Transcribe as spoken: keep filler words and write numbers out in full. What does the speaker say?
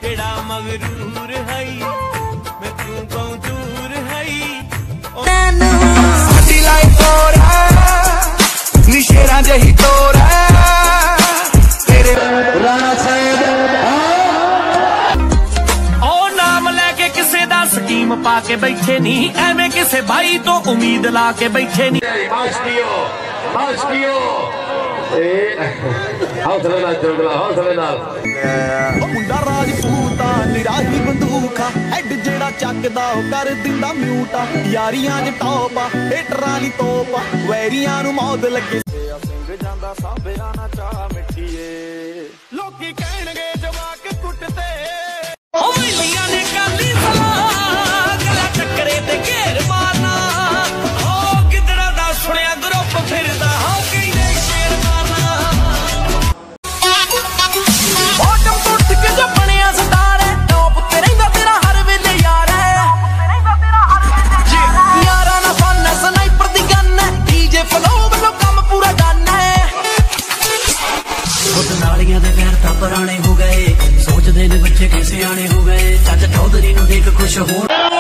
केड़ा मगरूर है मैं तू कहूं दूर है साडी लाइफ और निशेरा जही तोर तेरे राणा साहब ओ नाम लेके किसे दा स्कीम पा के बैठे नहीं एवें किसे भाई तो उम्मीद ला के बैठे नहीं हौसले नाल चुगला हौसले नाल मुंडा राजपूता निराही बंदूका हेड जेड़ा चकदा ओ कर दिंदा म्यूटा यारियां च टॉपा हेटरां दी तोपा वैरियां नु मौत लगे सिंह जांदा सांभेरा ना चा मिठीए लोकी कहणगे जवाक कुटते ओ वेलियां ने काली सलाह गला टकरे ते घेर मारना ओ किधरा दा सुनिया ग्रुप फिरदा हो कहंदे शेर मारना बॉटम टुट के जो बनिया स्टार है टॉप ते रहिंदा तेरा हर वेले यार है यारा ना फन स्नाइपर दी गन है डीजे फ्लो वालों काम पूरा डन है खुद नालियां दे पैर ता पुराने हो गए सोचदे ने बच्चे कैसे आने हो गए चाचा चौधरी नु देख खुश हो